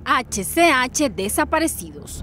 HCH desaparecidos.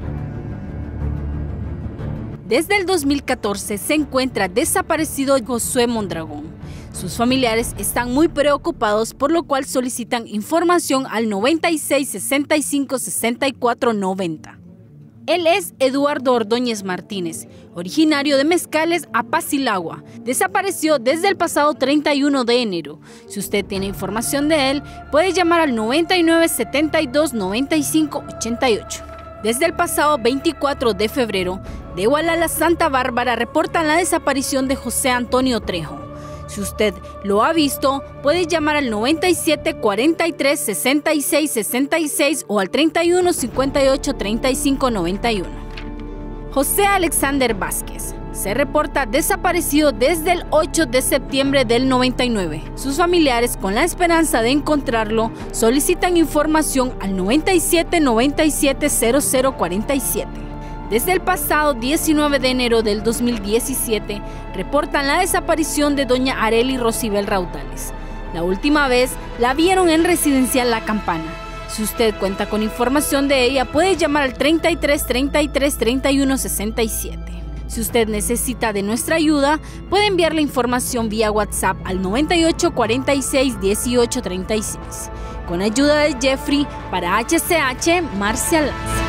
Desde el 2014 se encuentra desaparecido Josué Mondragón. Sus familiares están muy preocupados, por lo cual solicitan información al 96 65 64 90. Él es Eduardo Ordóñez Martínez, originario de Mezcales, Apacilagua. Desapareció desde el pasado 31 de enero. Si usted tiene información de él, puede llamar al 99 72 95 88. Desde el pasado 24 de febrero, de Gualala, Santa Bárbara, reportan la desaparición de José Antonio Trejo. Si usted lo ha visto, puede llamar al 97 43 66 66 o al 31 58 35 91. José Alexander Vázquez se reporta desaparecido desde el 8 de septiembre del 99. Sus familiares, con la esperanza de encontrarlo, solicitan información al 97 97 00 47. Desde el pasado 19 de enero del 2017, reportan la desaparición de doña Arely Rosibel Raudales. La última vez la vieron en Residencial La Campana. Si usted cuenta con información de ella, puede llamar al 33 33 31 67. Si usted necesita de nuestra ayuda, puede enviar la información vía WhatsApp al 98 46 18 36. Con ayuda de Jeffrey para HCH, Marcia Lanza.